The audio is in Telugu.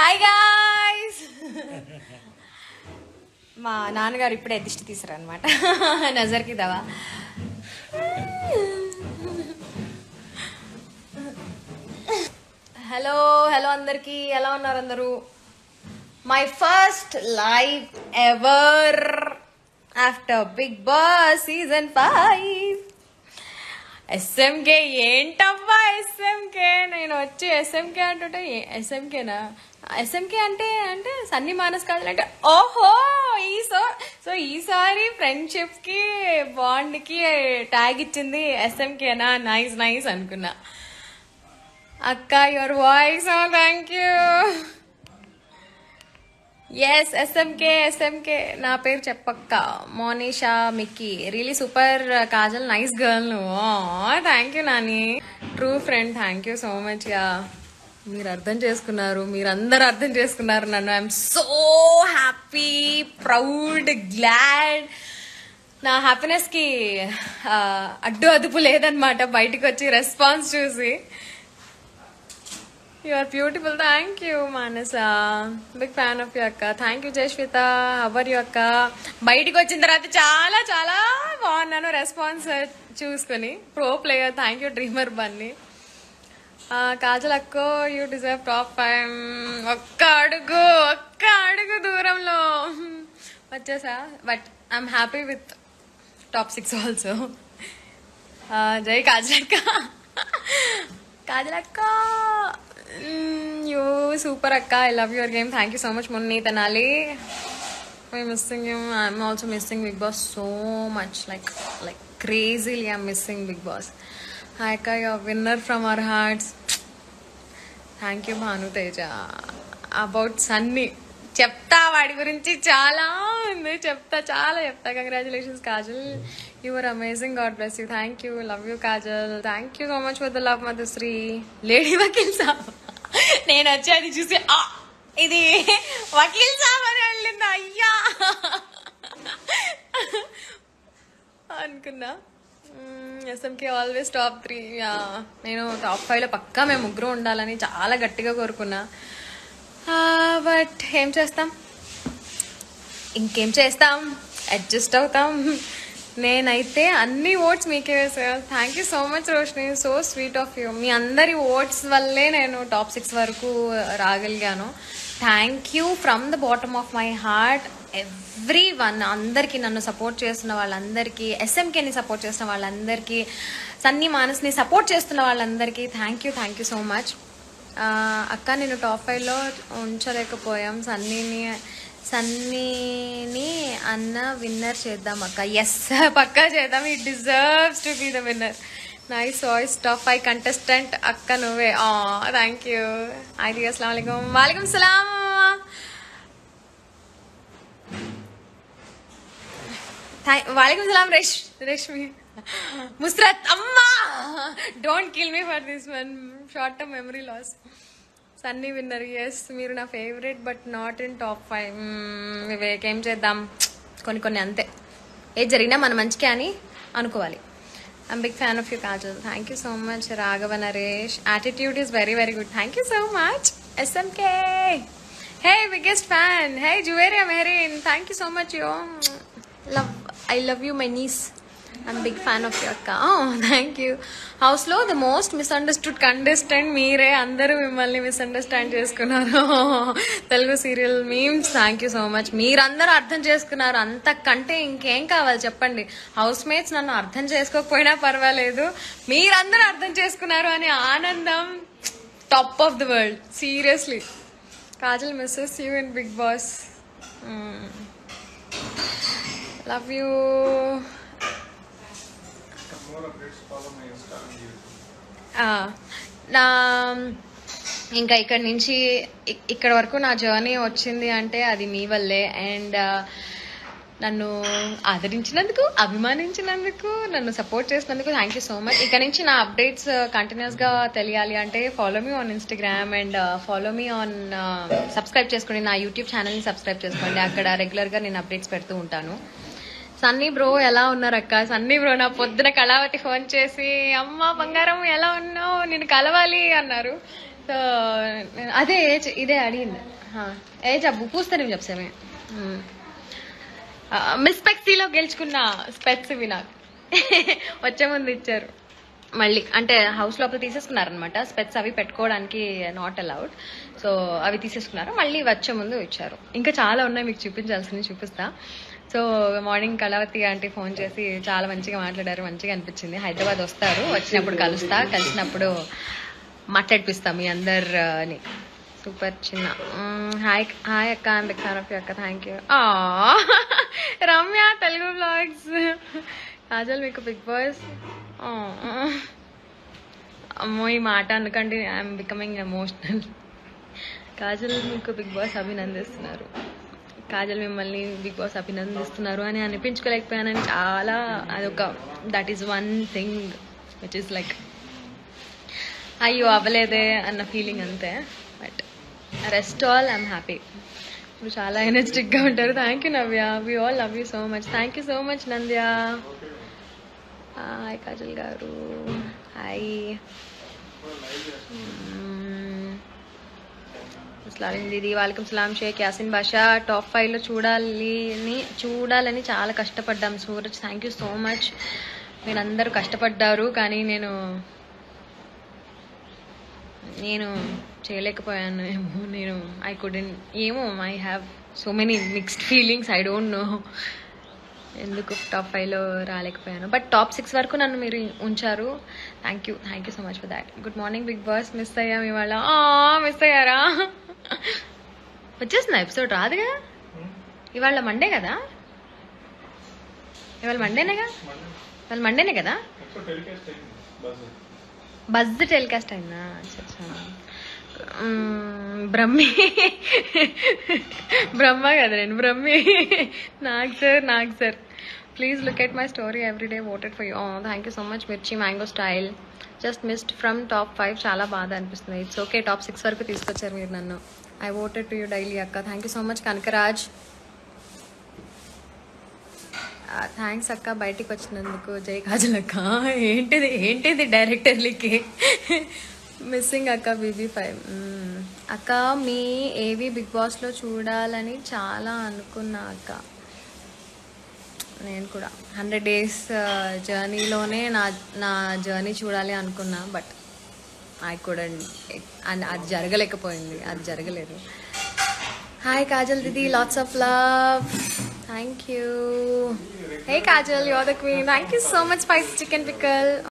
Hi guys. మా నాన్నగారు ఇప్పుడే దిష్టి తీసారు అనమాట. నజర్కి దవా. హలో హలో అందరికి, ఎలా ఉన్నారు అందరూ? My first live ever after Bigg Boss season 5. SMK ఏంటబ్బా ఎస్ఎంకే? నేను వచ్చి ఎస్ఎంకే అంటుంటే ఎస్ఎంకేనా? ఎస్ఎంకే అంటే అంటే సన్నీ మానస్ కాదు అంటే ఓహో సో ఈసారి ఫ్రెండ్షిప్ కి బాండ్ కి ట్యాగ్ ఇచ్చింది ఎస్ఎంకేనా? నైస్ నైస్ అనుకున్నా. అక్క your voice, thank you. Yes SMK. నా పేరు చెప్పక్క. Monisha Mickey really super. Kajal nice girl నువ్వు. Thank you Nani, true friend. Thank you so much గా. మీరు అర్థం చేసుకున్నారు, మీరందరూ అర్థం చేసుకున్నారు నన్ను. I'm so happy, proud, glad. నా హ్యాపీనెస్ కి అడ్డు అదుపు లేదనమాట బయటకు వచ్చి రెస్పాన్స్ చూసి. You are beautiful. Thank you, Manasa. Big fan of you, akka. Thank you, Jayshwita. How are you, akka? బయటికి వచ్చిన తర్వాత చాలా చాలా బాగున్నాను. రెస్పాన్స్ చూసుకుని pro player. Thank you dreamer Bunny. Kajal అక్కో, యూ డిజర్వ్ టాప్ 5. ఒక్క అడుగు దూరంలో వచ్చేసా. But I'm happy with top 6 also. జై కాజల్ అక్క. కాజల్ అక్క, you super akka. I love your game. Thank you so much, Munni Tanali. I'm missing you. I'm also missing Big Boss so much, like crazily. I'm missing Big Boss. Hi akka, you're winner from our hearts. Thank you Bhanu Teja. About Sunny చెప్తా, వాడి గురించి చాలా ఉంది, చాలా చెప్తా. Congratulations Kajal, you are amazing. God bless you. Thank you, love you Kajal. Thank you so much for the love Madhushri. Lady Vakeel Saab, నేను వచ్చి అది చూసి ఇది వకీల్ సాబ్ అని వెళ్ళింది అయ్యా అనుకున్నా. SMK always top 3. నేను టాప్ 5లో పక్కా మేము ముగ్గురు ఉండాలని చాలా గట్టిగా కోరుకున్నా. బట్ ఏం చేస్తాం, ఇంకేం చేస్తాం, అడ్జస్ట్ అవుతాం. నేనైతే అన్ని ఓట్స్ మీకే వేసాను. Thank you so much Roshini, so sweet of you. మీ అందరి ఓట్స్ వల్లే నేను టాప్ 6 వరకు రాగలిగాను. Thank you from the bottom of my heart every one. అందరికీ, నన్ను సపోర్ట్ చేస్తున్న వాళ్ళందరికీ, ఎస్ఎంకేని సపోర్ట్ చేస్తున్న వాళ్ళందరికీ, సన్నీ మానస్ని సపోర్ట్ చేస్తున్న వాళ్ళందరికీ థ్యాంక్ యూ సో మచ్. అక్క నేను టాప్ 5లో ఉంచలేకపోయాం. సన్నీని అన్న విన్నర్ చేద్దాం అక్క. ఎస్ పక్కా చేద్దాం. ఈ deserves to be the winner. Nice voice. Top 5 contestant అక్క నువ్వే. Thank you. హాయ్ అస్సలాం వాలేకుం. వాలేకుం సలాం. వాలేకుం సలాం రేష్మి ముస్రత్. అమ్మా don't kill me for this one. Short term memory loss. Sunny winner. Yes మీరు నా favourite but not in top 5. Vivek ఏం చేద్దాం, కొన్ని అంతే. ఏది జరిగినా మన మంచికే అని అనుకోవాలి. I'm big fan of you Kajal. Thank you so much. Raghava Naresh, attitude is very very good. Thank you so much. SMK hey biggest fan. Hey Juveria Mehreen, thank you so much. You love, I love you my niece. I'm big fan of you akka. Thank you. House lo the most misunderstood contestant మీరే. అందరూ మిమ్మల్ని మిస్అండర్స్టాండ్ చేసుకున్నారు. Telugu serial memes. Thank you so much. మీరందరూ అర్థం చేసుకున్నారు, అంతకంటే ఇంకేం కావాలి చెప్పండి. హౌస్ మేట్స్ నన్ను అర్థం చేసుకోకపోయినా పర్వాలేదు, మీరందరూ అర్థం చేసుకున్నారు అని ఆనందం top of the world. Seriously. Kajal misses you in Bigg Boss. Love you. నా ఇంకా ఇక్కడ నుంచి ఇక్కడ వరకు నా జర్నీ వచ్చింది అంటే అది మీ వల్లే. అండ్ నన్ను ఆదరించినందుకు, అభిమానించినందుకు, నన్ను సపోర్ట్ చేసినందుకు థ్యాంక్ యూ సో మచ్. ఇక్కడ నుంచి నా అప్డేట్స్ కంటిన్యూస్గా తెలియాలి అంటే follow me on Instagram and follow me on subscribe చేసుకోండి. నా యూట్యూబ్ ఛానల్ని సబ్స్క్రైబ్ చేసుకోండి. అక్కడ రెగ్యులర్గా నేను అప్డేట్స్ పెడుతూ ఉంటాను. సన్నీ బ్రో ఎలా ఉన్నారు అక్క? సన్నీ బ్రో నా పొద్దున కళావతి ఫోన్ చేసి అమ్మ బంగారం ఎలా ఉన్నావు, నేను కలవాలి అన్నారు. సో అదే ఏజ్ ఇదే అడిగింది ఏజ్ అబ్బు పూస్తాను చెప్పామే మిస్ పెక్సీలో గెలుచుకున్న స్పెట్స్ ఇవి నాకు వచ్చే ముందు ఇచ్చారు మళ్ళీ అంటే హౌస్ లోపల తీసేసుకున్నారనమాట స్పెట్స్ అవి పెట్టుకోవడానికి నాట్ అలౌడ్ సో అవి తీసేసుకున్నారు మళ్ళీ వచ్చే ముందు ఇచ్చారు ఇంకా చాలా ఉన్నాయి మీకు చూపించాల్సింది చూపిస్తా so morning Kalavathi aunty phone చేసి చాలా మంచిగా మాట్లాడారు మంచిగా అనిపించింది హైదరాబాద్ వస్తారు వచ్చినప్పుడు కలిసినప్పుడు మాట్లాడిపిస్తా మీ అందరిని సూపర్ చిన్న హాయ్ హాయ్ అక్క I'm big fan of you అక్క thank you Ramya Telugu blogs Kajal మీకు బిగ్ బాస్ అమ్మో ఈ మాట అనకండి ఐఎమ్ బికమింగ్ ఎమోషనల్ కాజల్ మీకు బిగ్ బాస్ అభినందిస్తున్నారు కాజల్ మిమ్మల్ని బిగ్ బాస్ అభినందిస్తున్నారు అని అనిపించుకోలేకపోయానని చాలా అదొక that is one thing which is like అయ్యో అవ్వలేదే అన్న ఫీలింగ్ అంతే but rest all I'm happy ఇప్పుడు చాలా ఎనర్జెటిక్గా ఉంటారు thank you Navya we all love you so much thank you so much Nandya hi Kajal గారు హాయ్ అస్సలాం దీదీ వాలేకుమ్ సలాం షేక్ యాసిన్ బాషా టాప్ 5లో చూడాలని చాలా కష్టపడ్డాం Suraj thank you so much మీరందరూ కష్టపడ్డారు కానీ నేను చేయలేకపోయాను నేను ఐ కుడెంట్ ఏమో I have so many mixed feelings I don't know ఎందుకు టాప్ 5లో రాలేకపోయాను బట్ టాప్ 6 వరకు నన్ను మీరు ఉంచారు thank you so much for that good morning big boss miss అయ్యాం ఇవాళ మిస్ అయ్యారా వచ్చేసిందా ఎపిసోడ్ రాదుగా ఇవాళ మండే కదా ఇవాళ మండేనే కదా బజ్ టెలికాస్ట్ అయిందా బ్రహ్మ కదా నేను బ్రహ్మి నాకు sir please look at my story everyday voted for you thank you so much Mirchi mango style just missed from top 5 చాలా బాధ అనిపిస్తుంది ఇట్స్ ఓకే టాప్ 6 వరకు తీసుకొచ్చారు మీరు నన్ను I voted to you daily అక్క thank you so much Kanakaraj thanks అక్క బయటికి వచ్చినందుకు జై కాజల్ అక్క ఏంటిది డైరెక్టర్లీకి మిస్సింగ్ అక్క BB5 అక్క మీ ఏవి బిగ్ బాస్లో చూడాలని చాలా అనుకున్నా అక్క నేను కూడా 100 days జర్నీలోనే నా జర్నీ చూడాలి అనుకున్నా బట్ ఐ కుడెంట్ అది జరగలేదు hi Kajal didi lots of love thank you hey Kajal your the queen thank you so much spicy chicken pickle